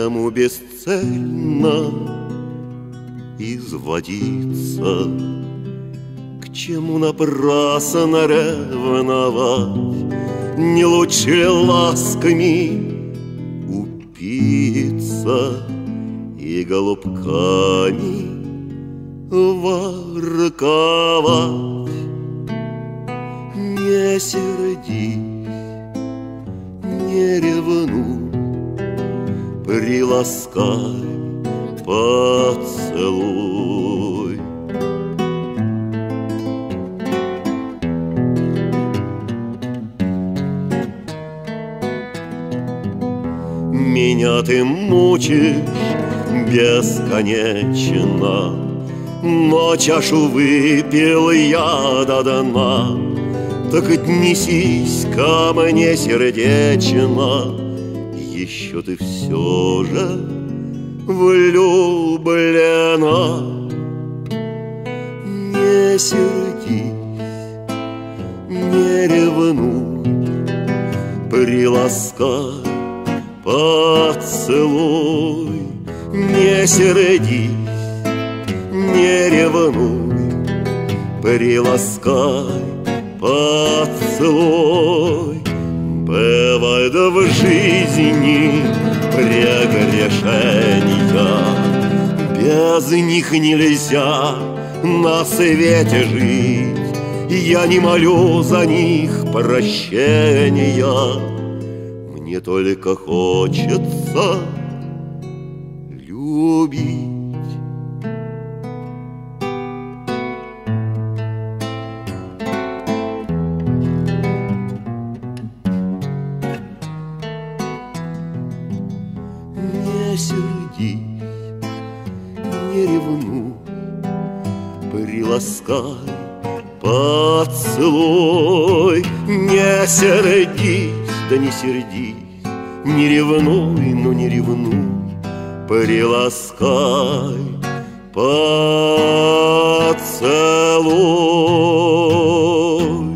чему бесцельно изводиться? К чему напрасно ревновать? Не лучше ласками упиться и голубками ворковать? Не сердись, не ревнуй, приласкай, поцелуй. Меня ты мучишь бесконечно, но чашу выпил я до дна. Так отнесись ко мне сердечно, еще ты все же влюблена. Не сердись, не ревнуй, приласкай, поцелуй. Не сердись, не ревнуй, приласкай, поцелуй. Бывает в жизни прегрешения, без них нельзя на свете жить. Я не молю за них прощения, мне только хочется любить. Не сердись, не ревнуй, приласкай, поцелуй. Не сердись, да не сердись, не ревнуй, ну не ревнуй, приласкай, поцелуй.